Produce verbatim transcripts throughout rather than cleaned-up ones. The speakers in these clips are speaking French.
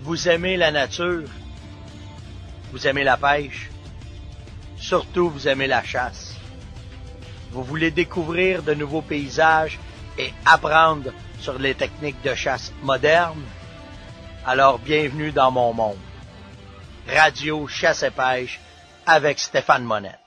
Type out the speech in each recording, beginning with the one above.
Vous aimez la nature, vous aimez la pêche, surtout vous aimez la chasse. Vous voulez découvrir de nouveaux paysages et apprendre sur les techniques de chasse modernes? Alors bienvenue dans mon monde. Radio Chasse et Pêche avec Stéphane Monette.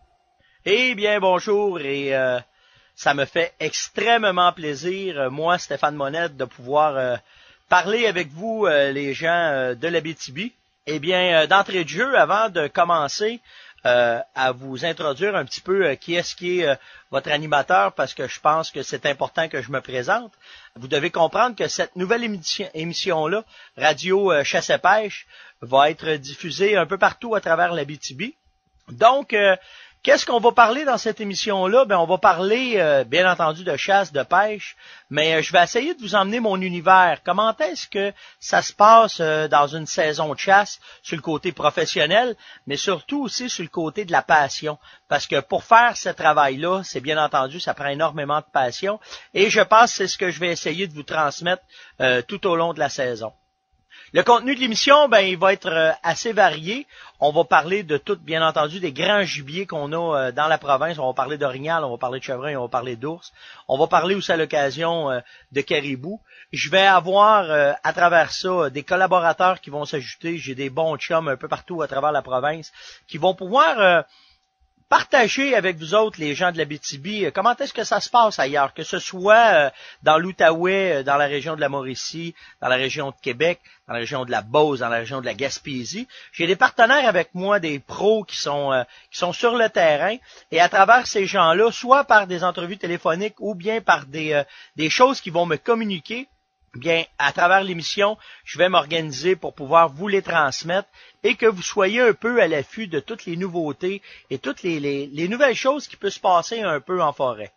Eh bien bonjour et euh, ça me fait extrêmement plaisir, moi Stéphane Monette, de pouvoir euh, parler avec vous euh, les gens euh, de l'Abitibi. Eh bien euh, d'entrée de jeu, avant de commencer euh, à vous introduire un petit peu euh, qui est-ce qui est euh, votre animateur, parce que je pense que c'est important que je me présente, vous devez comprendre que cette nouvelle émission, émission-là, Radio euh, Chasse et Pêche, va être diffusée un peu partout à travers l'Abitibi. Donc, euh, qu'est-ce qu'on va parler dans cette émission-là? Ben, on va parler, euh, bien entendu, de chasse, de pêche, mais euh, je vais essayer de vous emmener mon univers. Comment est-ce que ça se passe euh, dans une saison de chasse sur le côté professionnel, mais surtout aussi sur le côté de la passion? Parce que pour faire ce travail-là, c'est bien entendu, ça prend énormément de passion, et je pense que c'est ce que je vais essayer de vous transmettre euh, tout au long de la saison. Le contenu de l'émission, ben, il va être euh, assez varié. On va parler de tout, bien entendu, des grands gibiers qu'on a euh, dans la province. On va parler d'orignal, on va parler de chevreuil, on va parler d'ours. On va parler aussi à l'occasion euh, de caribou. Je vais avoir, euh, à travers ça, des collaborateurs qui vont s'ajouter. J'ai des bons chums un peu partout à travers la province qui vont pouvoir euh, partager avec vous autres, les gens de l'Abitibi, comment est-ce que ça se passe ailleurs, que ce soit dans l'Outaouais, dans la région de la Mauricie, dans la région de Québec, dans la région de la Beauce, dans la région de la Gaspésie. J'ai des partenaires avec moi, des pros qui sont euh, qui sont sur le terrain, et à travers ces gens-là, soit par des entrevues téléphoniques ou bien par des euh, des choses qui vont me communiquer, bien, à travers l'émission, je vais m'organiser pour pouvoir vous les transmettre et que vous soyez un peu à l'affût de toutes les nouveautés et toutes les, les, les nouvelles choses qui peuvent se passer un peu en forêt.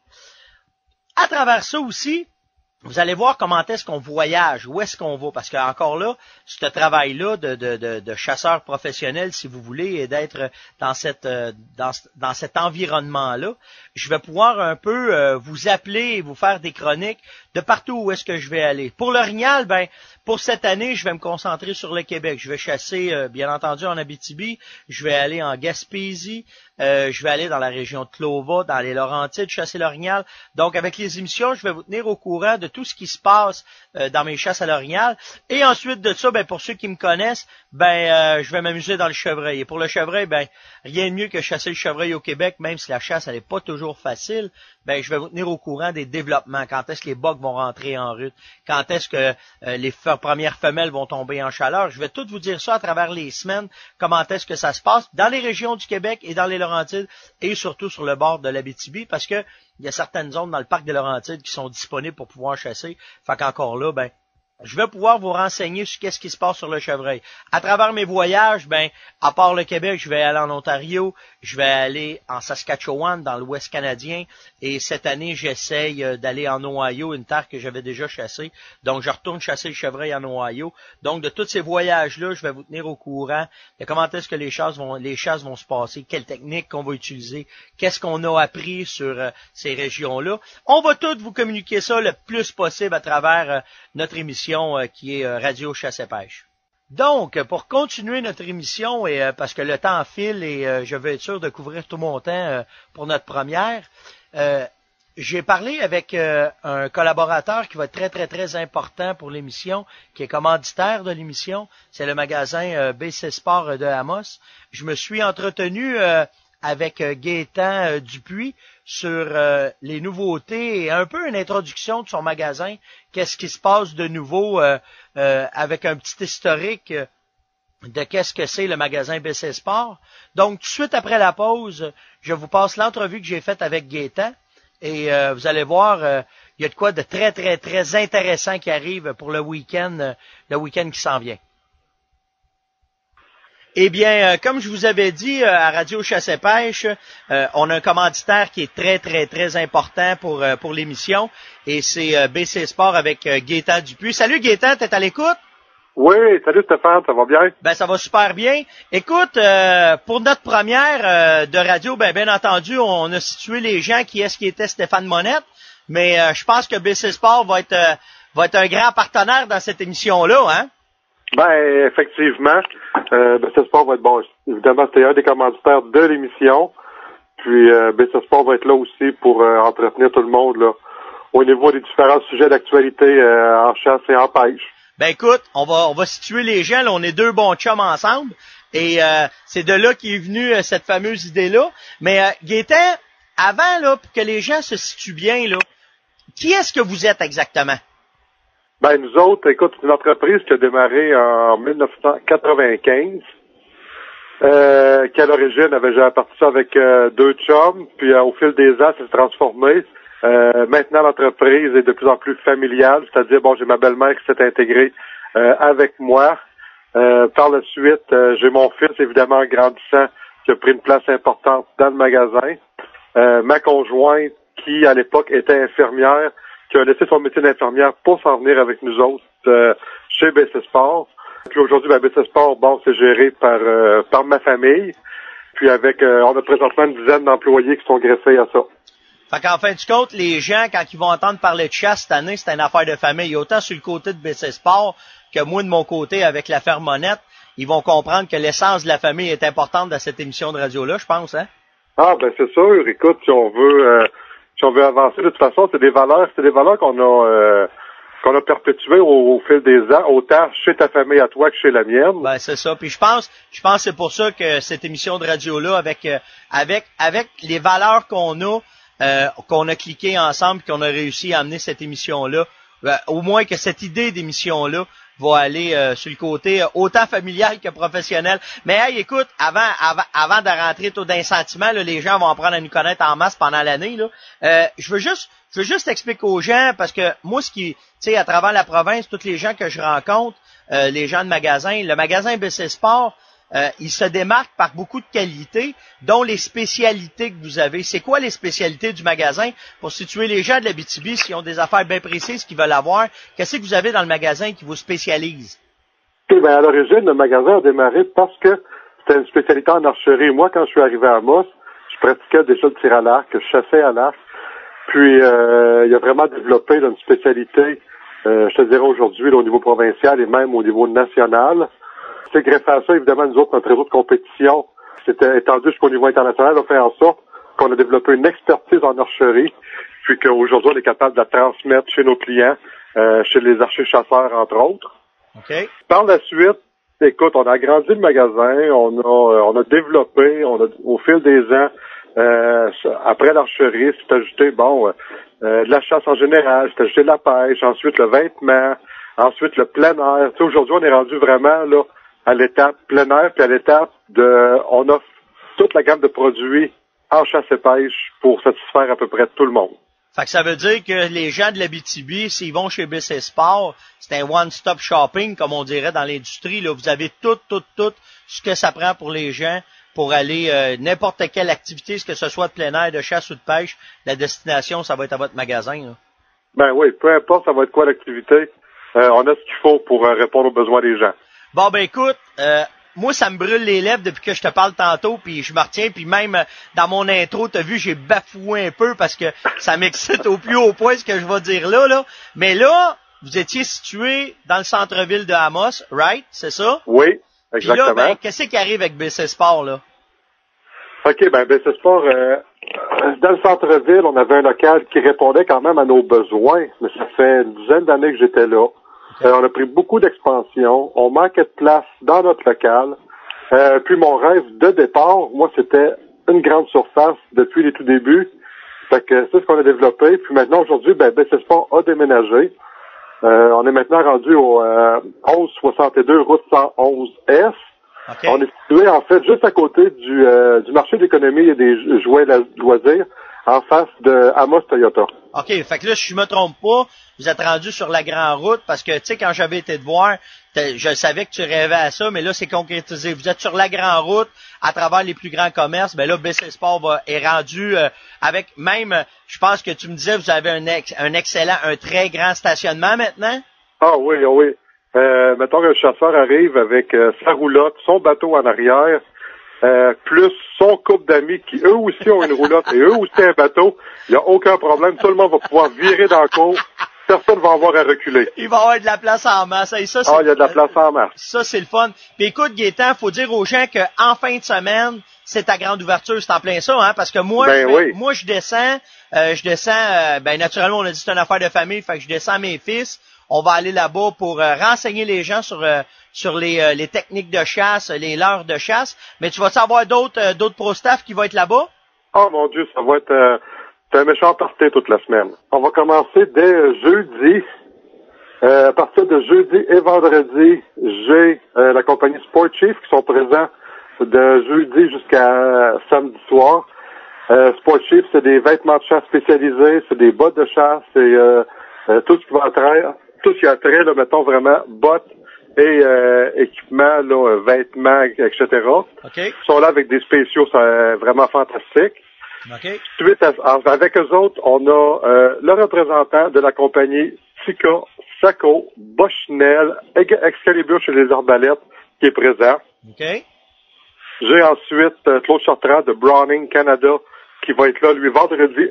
À travers ça aussi, vous allez voir comment est-ce qu'on voyage, où est-ce qu'on va, parce que encore là, ce travail-là de, de, de, de chasseur professionnel, si vous voulez, et d'être dans cette dans, dans cet environnement-là, je vais pouvoir un peu euh, vous appeler et vous faire des chroniques de partout où est-ce que je vais aller. Pour l'orignal, ben pour cette année, je vais me concentrer sur le Québec. Je vais chasser, euh, bien entendu, en Abitibi. Je vais aller en Gaspésie. Euh, je vais aller dans la région de Clova, dans les Laurentides, chasser l'orignal. Donc, avec les émissions, je vais vous tenir au courant de tout ce qui se passe euh, dans mes chasses à l'orignal. Et ensuite de ça, ben pour ceux qui me connaissent, ben euh, je vais m'amuser dans le chevreuil. Et pour le chevreuil, ben rien de mieux que chasser le chevreuil au Québec, même si la chasse, elle n'est pas toujours facile. Ben je vais vous tenir au courant des développements. Quand est-ce que les bocs vont rentrer en rut? Quand est-ce que euh, les f- premières femelles vont tomber en chaleur? Je vais tout vous dire ça à travers les semaines. Comment est-ce que ça se passe dans les régions du Québec et dans les Laurentides et surtout sur le bord de l'Abitibi, parce que il y a certaines zones dans le parc des Laurentides qui sont disponibles pour pouvoir chasser. Fait qu'encore là, ben je vais pouvoir vous renseigner sur qu'est-ce qui se passe sur le chevreuil. À travers mes voyages, ben, à part le Québec, je vais aller en Ontario, je vais aller en Saskatchewan, dans l'Ouest canadien, et cette année, j'essaye d'aller en Ohio, une terre que j'avais déjà chassée. Donc, je retourne chasser le chevreuil en Ohio. Donc, de tous ces voyages-là, je vais vous tenir au courant de comment est-ce que les chasses vont, les chasses vont se passer, quelles techniques qu'on va utiliser, qu'est-ce qu'on a appris sur euh, ces régions-là. On va tout vous communiquer ça le plus possible à travers euh, notre émission qui est Radio Chasse et Pêche. Donc, pour continuer notre émission, et euh, parce que le temps file et euh, je veux être sûr de couvrir tout mon temps euh, pour notre première, euh, j'ai parlé avec euh, un collaborateur qui va être très, très, très important pour l'émission, qui est commanditaire de l'émission. C'est le magasin euh, B C Sport de Amos. Je me suis entretenu euh, avec euh, Gaétan euh, Dupuis sur euh, les nouveautés et un peu une introduction de son magasin. Qu'est-ce qui se passe de nouveau euh, euh, avec un petit historique euh, de qu'est-ce que c'est le magasin B C Sport. Donc, tout de suite après la pause, je vous passe l'entrevue que j'ai faite avec Gaétan et euh, vous allez voir, euh, il y a de quoi de très, très, très intéressant qui arrive pour le week-end, euh, le week-end qui s'en vient. Eh bien, euh, comme je vous avais dit euh, à Radio Chasse et Pêche, euh, on a un commanditaire qui est très, très, très important pour euh, pour l'émission, et c'est euh, B C Sport avec euh, Gaétan Dupuis. Salut Gaétan, t'es à l'écoute? Oui, salut Stéphane, ça va bien? Ben, ça va super bien. Écoute, euh, pour notre première euh, de radio, ben bien entendu, on a situé les gens qui est-ce qui était Stéphane Monette, mais euh, je pense que B C Sport va être euh, va être un grand partenaire dans cette émission-là, hein? Ben, effectivement, euh, B C Sport va être bon. Évidemment, c'était un des commanditaires de l'émission. Puis, euh, B C Sport va être là aussi pour euh, entretenir tout le monde, là, au niveau des différents sujets d'actualité euh, en chasse et en pêche. Ben écoute, on va on va situer les gens, là, on est deux bons chums ensemble, et euh, c'est de là qu'est venue euh, cette fameuse idée-là. Mais euh, Gaétan, avant, là, pour que les gens se situent bien, là, qui est-ce que vous êtes exactement? Ben, nous autres, écoute, c'est une entreprise qui a démarré en dix-neuf cent quatre-vingt-quinze, euh, qui à l'origine avait déjà parti ça avec euh, deux chums, puis euh, au fil des ans, ça s'est transformé. Euh, maintenant, l'entreprise est de plus en plus familiale, c'est-à-dire, bon, j'ai ma belle-mère qui s'est intégrée euh, avec moi. Euh, par la suite, euh, j'ai mon fils, évidemment, grandissant, qui a pris une place importante dans le magasin. Euh, ma conjointe, qui, à l'époque, était infirmière, qui a laissé son métier d'infirmière pour s'en venir avec nous autres euh, chez B C Sport. Puis aujourd'hui, ben, B C Sport, bon, c'est géré par euh, par ma famille. Puis avec, euh, on a présentement une dizaine d'employés qui sont greffés à ça. Fait qu'en fin du compte, les gens, quand ils vont entendre parler de chasse cette année, c'est une affaire de famille. Autant sur le côté de B C Sport que moi de mon côté avec la ferme Monette, ils vont comprendre que l'essence de la famille est importante dans cette émission de radio-là, je pense, hein? Ah, ben c'est sûr. Écoute, si on veut euh, si on veut avancer, de toute façon, c'est des valeurs, c'est des valeurs qu'on a euh, qu'on a perpétuées au, au fil des ans, autant chez ta famille à toi que chez la mienne. Ben c'est ça. Puis je pense, je pense que c'est pour ça que cette émission de radio-là, avec euh, avec avec les valeurs qu'on a, Euh, qu'on a cliqué ensemble, qu'on a réussi à amener cette émission-là, euh, au moins que cette idée d'émission-là va aller euh, sur le côté euh, autant familial que professionnel. Mais hey, écoute, avant avant, avant de rentrer tout d'un sentiment, là, les gens vont apprendre à nous connaître en masse pendant l'année. Là. Euh, je veux juste je veux juste expliquer aux gens, parce que moi, ce qui, tu sais, à travers la province, tous les gens que je rencontre, euh, les gens de magasin, le magasin B C Sport, Euh, il se démarque par beaucoup de qualités, dont les spécialités que vous avez. C'est quoi les spécialités du magasin? Pour situer les gens de l'Abitibi, s'ils ont des affaires bien précises qu'ils veulent avoir, qu'est-ce que vous avez dans le magasin qui vous spécialise? Okay, ben à l'origine, le magasin a démarré parce que c'était une spécialité en archerie. Moi, quand je suis arrivé à Amos, je pratiquais déjà le tir à l'arc, je chassais à l'arc. Puis, euh, il a vraiment développé là, une spécialité, euh, je te dirais aujourd'hui, là, au niveau provincial et même au niveau national. C'est greffé à ça, évidemment, nous autres, notre réseau de compétition, c'était étendu jusqu'au niveau international, a fait en sorte qu'on a développé une expertise en archerie, puis qu'aujourd'hui, on est capable de la transmettre chez nos clients, euh, chez les archers-chasseurs, entre autres. Okay. Par la suite, écoute, on a agrandi le magasin, on a, on a développé, on a, au fil des ans, euh, après l'archerie, c'est ajouté, bon, euh, de la chasse en général, c'est ajouté de la pêche, ensuite le vêtement, ensuite le plein air. Tu sais, aujourd'hui, on est rendu vraiment, là, à l'étape plein air, puis à l'étape de, on offre toute la gamme de produits en chasse et pêche pour satisfaire à peu près tout le monde. Fait que ça veut dire que les gens de l'Abitibi, s'ils vont chez B C Sport, c'est un one-stop shopping, comme on dirait dans l'industrie, là. Vous avez tout, tout, tout ce que ça prend pour les gens pour aller euh, n'importe quelle activité, ce que ce soit de plein air, de chasse ou de pêche, la destination, ça va être à votre magasin, là. Ben oui, peu importe ça va être quoi l'activité, euh, on a ce qu'il faut pour euh, répondre aux besoins des gens. Bon, ben écoute, euh, moi, ça me brûle les lèvres depuis que je te parle tantôt, puis je me retiens, puis même euh, dans mon intro, t'as vu, j'ai bafoué un peu parce que ça m'excite au plus haut point ce que je vais dire là, là. Mais là, vous étiez situé dans le centre-ville de Amos, right? C'est ça? Oui, exactement. Puis là, ben, qu'est-ce qui arrive avec B C Sport, là? OK, ben B C Sport, euh, dans le centre-ville, on avait un local qui répondait quand même à nos besoins, mais ça fait une dizaine d'années que j'étais là. Euh, on a pris beaucoup d'expansion. On manquait de place dans notre local. Euh, puis mon rêve de départ, moi, c'était une grande surface depuis les tout débuts. Fait que c'est ce qu'on a développé. Puis maintenant, aujourd'hui, ben, B C Sport a déménagé. Euh, on est maintenant rendu au euh, onze soixante-deux route cent onze S. Okay. On est situé, en fait, juste à côté du, euh, du marché d'économie et des jouets loisirs, en face de Amos Toyota. OK, fait que là, si je me trompe pas, vous êtes rendu sur la grande route parce que, tu sais, quand j'avais été te voir, je savais que tu rêvais à ça, mais là, c'est concrétisé. Vous êtes sur la grande route à travers les plus grands commerces. Ben là, B C Sport va, est rendu euh, avec même, je pense que tu me disais, vous avez un, ex, un excellent, un très grand stationnement maintenant? Ah oui, oui. Euh, mettons qu'un chasseur arrive avec euh, sa roulotte, son bateau en arrière, Euh, plus son couple d'amis qui, eux aussi, ont une roulotte et eux aussi un bateau, il n'y a aucun problème. Tout le monde va pouvoir virer dans le cours, personne va avoir à reculer. Il va y avoir de la place en masse. Et ça, ah, il y a de la place en masse. Ça, c'est le fun. Puis écoute, Gaétan, faut dire aux gens qu'en fin de semaine, c'est ta grande ouverture, c'est en plein ça, hein, parce que moi, ben je, oui. moi, je descends, euh, je descends, euh, ben naturellement, on a dit que c'est une affaire de famille, fait que je descends mes fils. On va aller là-bas pour euh, renseigner les gens sur euh, sur les, euh, les techniques de chasse, les leurres de chasse. Mais tu vas savoir d'autres euh, d'autres pro staff qui vont être là-bas? Oh mon Dieu, ça va être euh, un méchant party toute la semaine. On va commencer dès jeudi. Euh, à partir de jeudi et vendredi, j'ai euh, la compagnie Sport Chief qui sont présents de jeudi jusqu'à euh, samedi soir. Euh, Sport Chief, c'est des vêtements de chasse spécialisés, c'est des bottes de chasse, c'est euh, euh, tout ce qui va attraire, tout ce qui a trait, là, mettons vraiment, bottes et euh, équipements, là, vêtements, et cetera. Okay. Ils sont là avec des spéciaux euh, vraiment fantastiques. Okay. Suite à, avec eux autres, on a euh, le représentant de la compagnie Sika, Saco, Bushnell, Excalibur chez les arbalètes qui est présent. Okay. J'ai ensuite euh, Claude Chartrand de Browning Canada qui va être là, lui, vendredi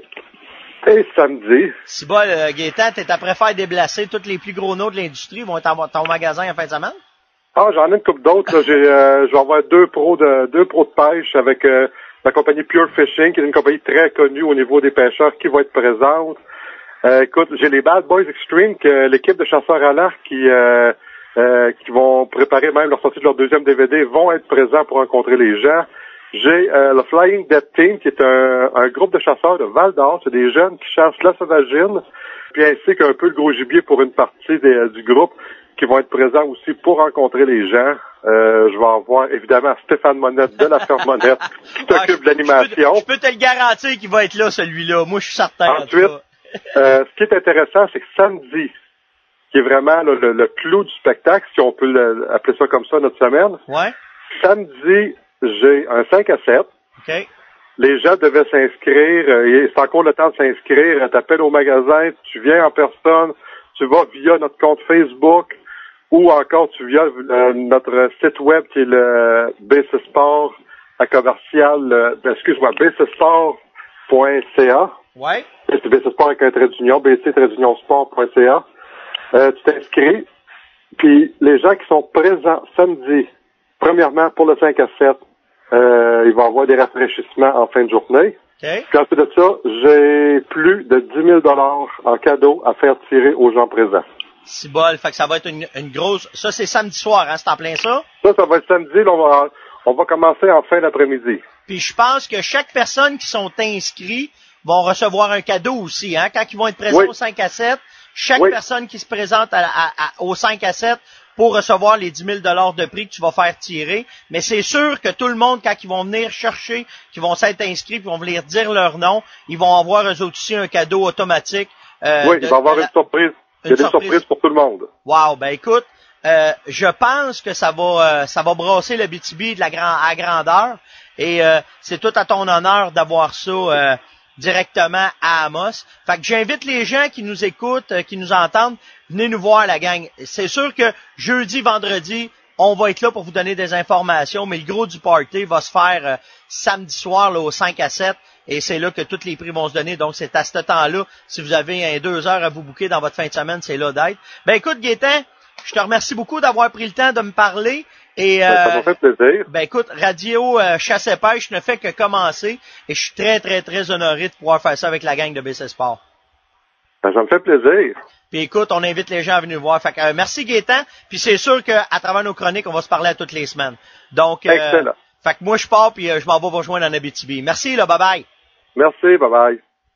et samedi. Si bon, euh, Gaétan, t'es après faire déplacer tous les plus gros noms de l'industrie vont être en ton magasin en fin de semaine? Ah, j'en ai une couple d'autres. J'ai, euh, je vais avoir deux pros de deux pros de pêche avec euh, la compagnie Pure Fishing, qui est une compagnie très connue au niveau des pêcheurs, qui va être présente. Euh, écoute, j'ai les Bad Boys Extreme, que l'équipe de chasseurs à l'arc qui euh, euh, qui vont préparer même leur sortie de leur deuxième D V D, vont être présents pour rencontrer les gens. J'ai euh, le Flying Dead Team, qui est un, un groupe de chasseurs de Val d'Or. C'est des jeunes qui chassent la sauvagine, puis ainsi qu'un peu le gros gibier pour une partie des, du groupe, qui vont être présents aussi pour rencontrer les gens. Euh, je vais avoir évidemment Stéphane Monette de la ferme Monette qui s'occupe ouais, de l'animation. Je peux, je peux te le garantir qu'il va être là, celui-là. Moi, je suis certain. Ensuite, euh, ce qui est intéressant, c'est que samedi, qui est vraiment là, le, le clou du spectacle, si on peut le, appeler ça comme ça notre semaine. Ouais. Samedi, j'ai un cinq à sept. OK. Les gens devaient s'inscrire. Euh, c'est encore le temps de s'inscrire. T'appelles au magasin, tu viens en personne, tu vas via notre compte Facebook ou encore tu viens euh, notre site web qui est le B C Sport à commercial, euh, excuse-moi, b c sport point c a. Ouais. C'est B C Sport avec un trait d'union, b c trait d'union sport point c a. Euh, tu t'inscris. Puis les gens qui sont présents samedi, premièrement pour le cinq à sept, Euh, il va y avoir des rafraîchissements en fin de journée. Okay. Puis ensuite de ça, j'ai plus de dix mille dollars en cadeau à faire tirer aux gens présents. C'est bol, fait que ça va être une, une grosse... Ça, c'est samedi soir, hein, c'est en plein ça? Ça, ça va être samedi, là, on va, on va commencer en fin d'après-midi. Puis je pense que chaque personne qui sont inscrits vont recevoir un cadeau aussi, hein? Quand ils vont être présents oui. au cinq à sept, chaque oui. personne qui se présente à, à, à, au cinq à sept pour recevoir les dix mille dollars de prix que tu vas faire tirer. Mais c'est sûr que tout le monde, quand ils vont venir chercher, qu'ils vont s'être inscrits, qu'ils vont venir dire leur nom, ils vont avoir eux autres aussi un cadeau automatique. Euh, oui, de, il va y avoir la, une surprise. Il y a des surprise. surprises pour tout le monde. Wow, ben écoute, euh, je pense que ça va euh, ça va brasser le B T B de la grand, à grandeur. Et euh, c'est tout à ton honneur d'avoir ça euh, directement à Amos. Fait que j'invite les gens qui nous écoutent, euh, qui nous entendent, venez nous voir la gang. C'est sûr que jeudi, vendredi, on va être là pour vous donner des informations, mais le gros du party va se faire euh, samedi soir là, au cinq à sept, et c'est là que tous les prix vont se donner. Donc, c'est à ce temps-là. Si vous avez un deux heures à vous booker dans votre fin de semaine, c'est là d'être. Ben écoute, Gaétan, je te remercie beaucoup d'avoir pris le temps de me parler. Et, euh, ça m'a fait plaisir. Ben écoute, Radio euh, Chasse et Pêche ne fait que commencer, et je suis très, très, très honoré de pouvoir faire ça avec la gang de B C Sport. Ben, ça me fait plaisir. Puis écoute, on invite les gens à venir voir. Fait que, euh, merci Gaétan. Puis c'est sûr qu'à travers nos chroniques, on va se parler à toutes les semaines. Donc, euh, excellent. Fait que moi je pars puis euh, je m'en vais vous rejoindre en Abitibi. Merci là, bye bye. Merci, bye bye.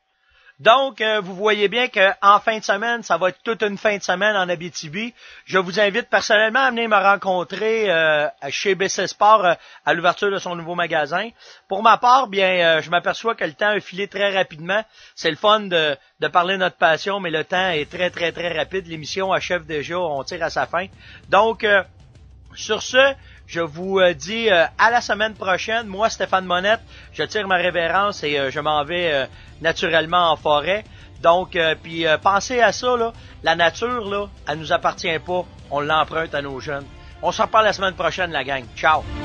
Donc, euh, vous voyez bien qu'en fin de semaine, ça va être toute une fin de semaine en Abitibi. Je vous invite personnellement à venir me rencontrer euh, chez B C Sport euh, à l'ouverture de son nouveau magasin. Pour ma part, bien, euh, je m'aperçois que le temps a filé très rapidement. C'est le fun de, de parler de notre passion, mais le temps est très, très, très rapide. L'émission achève déjà, on tire à sa fin. Donc, euh, sur ce, je vous euh, dis euh, à la semaine prochaine. Moi, Stéphane Monette, je tire ma révérence et euh, je m'en vais euh, naturellement en forêt. Donc, euh, puis euh, pensez à ça, là. La nature, là, elle nous appartient pas. On l'emprunte à nos jeunes. On se reparle la semaine prochaine, la gang. Ciao!